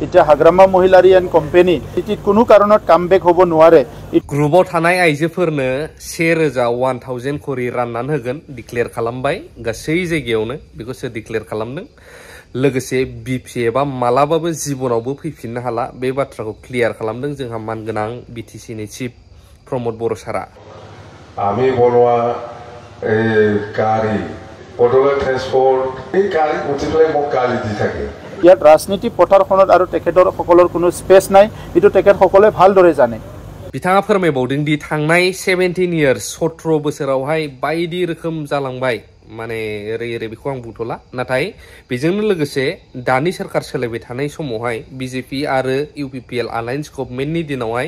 এতিয়া Hagrama Mohilary and company এটি কোনো কাৰণত কামবেক হ'ব নোৱাৰে গ্रुपआव थानाय आइजोफोरनो 1000 करि राननानै होगोन डिक्लेयार खालामबाय गासै जायगायावनो बेखौ सोर डिक्लेयार खालामदों लोगोसे बिपिएफआ मालाबाबो जिबनावबो फैफिननो हाला बे बाथ्राखौ क्लियार खालामदों जोंहा मानगोनां बिटिसिनि चिफ प्रमद बर' सारा আমি বনোৱা এই গাড়ী পদলৈ ট্ৰান্সপৰ্ট এই গাড়ী উঠিলে মোক গাড়ী দি থাকে ইয়াত ৰাজনীতি পথাৰখনত আৰু তেখেতৰ সকলৰ কোনো স্পেচ নাই এটো তেখেত সকলে ভালদৰে জানে बिथाङा फोरमायबावदों दि थांनाय 17 इयार्स 17 बोसोरावहाय बायदि रोखोम जालांबाय माने ओरै बेखौ आं बुंथ'ला नाथाय बेजोंनो लोगोसे दानि सरकार सोलायबाय थानाय समावहाय बिजेपि आरो इउपिपिएल अलायन्स गभर्नमेन्टनि दिनावहाय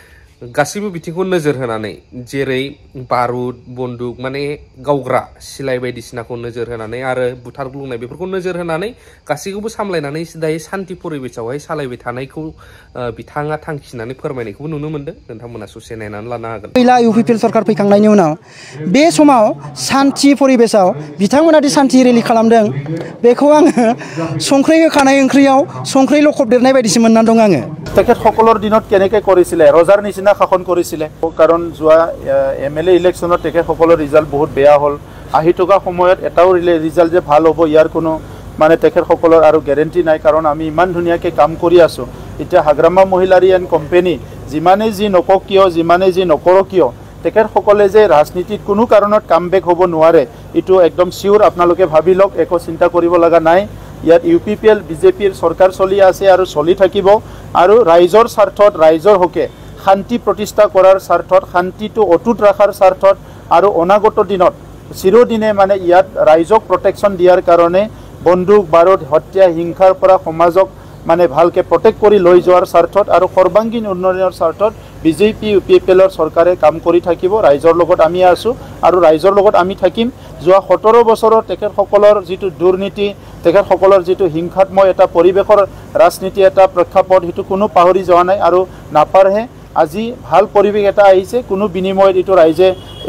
गासैबो बिथिंखौ नोजोर होनानै जेरै बारुद बन्दुक माने गावग्रा सिलाय बायदिसिनाखौ नोजोर होनानै आरो बुथारग्लुंनाय बेफोरखौ नोजोर होनानै गासैखौबो सामलायनानै दायो शान्ति परिबेशआवहाय सालायबाय थानायखौ बिथाङा थांखिनानै फोरमायनायखौबो नुनो मोनदों नोंथांमोना ससे नायनानै लानो हागोन पहिला इउपिपिएल सरकार फैखांनायनि उनाव बे समाव शान्ति परिबेशआव बिथांमोना दि शान्ति रेलि खालामदों बेखौ आङो संख्रै होखानाय ओंख्रियाव संख्रै लखबदेरनाय बायदिसो मोननानै दं आङो তেখেত সকলৰ দিনত কেনেকৈ কৰিছিলে ৰজাৰ নিচিনা শাসন কৰিছিলে কাৰণ যোৱা এমএলএ ইলেকশ্যনত তেখেত সকলৰ ৰিজাল্ট বহুত বেয়া হ'ল আহি থকা সময়ত এটাও ৰিজাল্ট যে ভাল হ'ব ইয়াৰ কোনো মানে তেখেত সকলৰ আৰু গ্যাৰান্টি নাই কাৰণ আমি ইমান ধুনীয়াকৈ কাম কৰি আছো এতিয়া হাগ্ৰামা মহিলাৰী এণ্ড কোম্পানী যিমানে যি নকক কিয় যিমানে যি নকৰক কিয় তেখেত সকলে যে ৰাজনীতিত কোনো কাৰণত কামবেক হ'ব নোৱাৰে এটো একদম সিউৰ আপোনালোকে ভাবি লওক একো চিন্তা কৰিব লগা নাই ইয়াত ইউপিপিএল বিজেপিৰ সরকার চলি আছে আৰু চলি থাকিব আৰু ৰাইজৰ স্বাৰ্থত ৰাইজৰ হকে শান্তি প্ৰতিষ্ঠা কৰাৰ স্বাৰ্থত শান্তিটো অটুট ৰাখাৰ স্বাৰ্থত আৰু অনাগত দিনত চিৰদিনে মানে ইয়াত ৰাইজক প্ৰটেকশ্যন দিয়াৰ কাৰণে বন্দুক বাৰুদ হত্যা হিংসাৰ পৰা সমাজক মানে ভালকে প্ৰটেক্ট কৰি লৈ যোৱাৰ স্বাৰ্থত আৰু সৰ্বাঙ্গীন উন্নয়নৰ স্বাৰ্থত বিজেপি ইউপিপিএলৰ চৰকাৰে কাম কৰি থাকিব ৰাইজৰ লগত আমি আছো আৰু ৰাইজৰ লগত আমি থাকিম যোৱা 17 বছৰৰ তেখেত সকলৰ যেটো দুৰ্নীতি তেখেত সকলৰ যেটো হিংসাত্মক এটা পৰিবেশৰ ৰাজনীতি এটা প্ৰেক্ষাপট হেতু কোনো পাহৰি যোৱা নাই আৰু নাপাৰহে আজি ভাল পৰিবেশ এটা আহিছে কোনো বিনিময়ত এটো ৰাইজে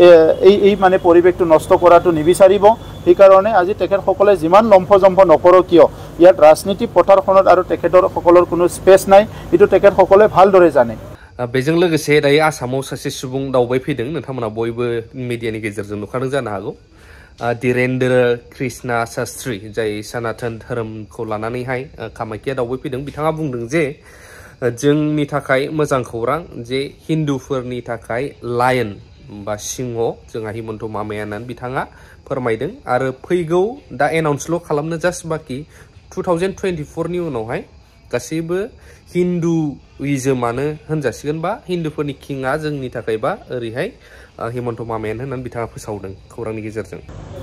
এই মানে পৰিবেশটো নষ্ট কৰাটো নিবিচাৰিব এই কাৰণে আজি তেখেত সকলে যিমান লম্ফজম্ফ নকৰক কিয় ইয়াত ৰাজনীতি পথাৰখনত আৰু তেখেতৰ সকলৰ কোনো স্পেচ নাই এটো তেখেত সকলে ভালদৰে জানে बेजों लोगोसे दायो आसामाव सासे सुबुं दावबाय फैदों नोंथांमोना बयबो मिडियानि गेजेरजों नुखादों जानो हागौ धीरेन्द्र कृष्णा शास्त्री जाय सनातन धोरोमखौ लानानैहाय कामाख्या दावबाय फैदों बिथाङा बुंदों जे जोंनि थाखाय मोजां खौरां जे हिन्दुफोरनि थाखाय लायन बा सिंह जोंहा हिमन्त मामाया होननानै बिथाङा फोरमायदों आरो फैगौ दा एनाउन्सल' खालामनो जास्ट बाखि 2024 नि उनावहाय गासैबो हिन्दुइजमानो होनजासिगोन बा हिन्दुफोरनि किंआ जोंनि थाखाय बा ओरैहाय हिमन्त मामायानो होननानै बिथाङा फोसावदों खौरांनि गेजेरजों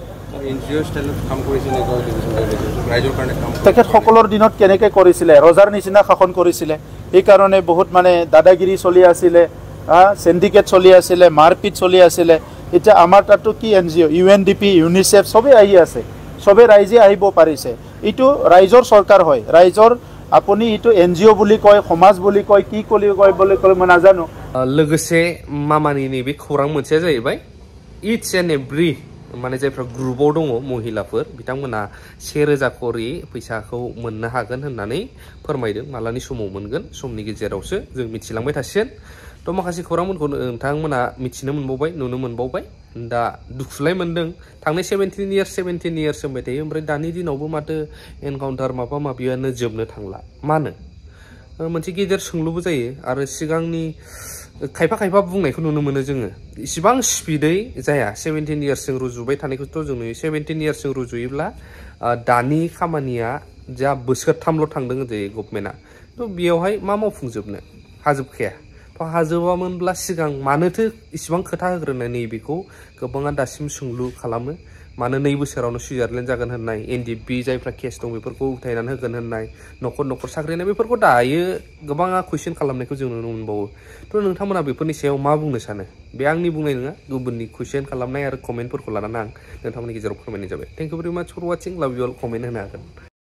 তেখেত সকলৰ দিনত কেনেকৈ কৰিছিলে ৰজাৰ নিচিনা শাসন কৰিছিলে এই কাৰণে বহুত মানে দাদাগিৰি চলি আছিলে সিন্ডিকেট চলি আছিলে মাৰপিট চলি আছিলে এতিয়া আমাৰ তাতো কি এনজিও ইউএনডিপি ইউনিসেফ সবে আহি আছে সবে ৰাইজে আহিব পাৰিছে ইটো ৰাইজৰ চৰকাৰ হয় ৰাইজৰ আপুনি ইটো এনজিও বুলি কয় সমাজ বুলি কয় কি কলি কয় বুলি কয় মই নাজানো लोगोसे मामानि नैबे खौरां मोनसेया जाहैबाय इच एन्ड एभ्रि माने जायफ्रा ग्रुपआव दङ महिलाफोर बिथांमोना 1000 करि फैसाखौ मोननो हागोन होननानै फोरमायदों मालानि समाव मोनगोन समनि गेजेरावसो जों मिथिलांबाय थासिगोन थ' माखासे खौरांफोरखौ नोंथांमोना मिथिनो मोनबावबाय नुनो मोनबावबाय दा दुखुलाय मोनदों थांनाय 17 इयार्स होनबाय थायो ओमफ्राय दानि दिनावबो माथो एनकाउन्टार माबा माबियानो जोबनो थांला मानो मोनसे गेदेर सोंलुबो जायो आरो सिगांनि खायफा बुंनायखौ नुनो मोनो जोङो इसिबां स्पिडै जाया 17 इयार्सजों रुजुबाय थानायखौथ' जों नुयो 17 इयार्सजों रुजुयोब्ला दानि खामानिया जा बोसोरथामल' थांदों जे गभर्नमेन्टआ थ' बेयावहाय मा मावफुंजोबनो हाजोबखाया थ' हाजोबामोनब्ला सिगां मानोथो इसिबां खोथा होग्रोनाय नैबेखौ गोबाङा दासिम सोंलु खालामो मानो 2 बोसोरावनो सुइजारलेण्ड जागोन होननाय एनडिपि जायफ्रा केस दं बेफोरखौ उथायनानै होगोन होननाय न'खर साख्रि होनाय बेफोरखौ दायो गोबाङा कुइसन खालामनायखौ जों नुनो मोनबावो थ' नोंथांमोना बेफोरनि सायाव मा बुंनो सानो बे आंनि बुंनाय नङा गुबुननि कुइसन खालामनाय आरो कमेन्टफोरखौ लानानै आं नोंथांमोननि गेजेराव फोरमायनाय जाबाय थेंक इउ भेरि माच फर वाचिं लाभ इउ अल कमेन्ट होनो हागोन